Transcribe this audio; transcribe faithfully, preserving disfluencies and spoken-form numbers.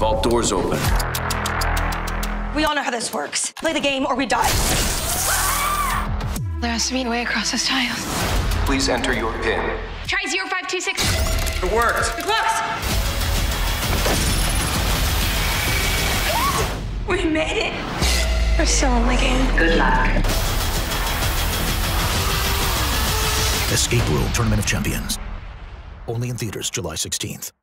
All doors open. We all know how this works. Play the game or we die. There has to be a way across this tile. Please enter your PIN. Try zero five two six. It worked. It works! We made it. We're still in the game. Good luck. Escape Room Tournament of Champions. Only in theaters July sixteenth.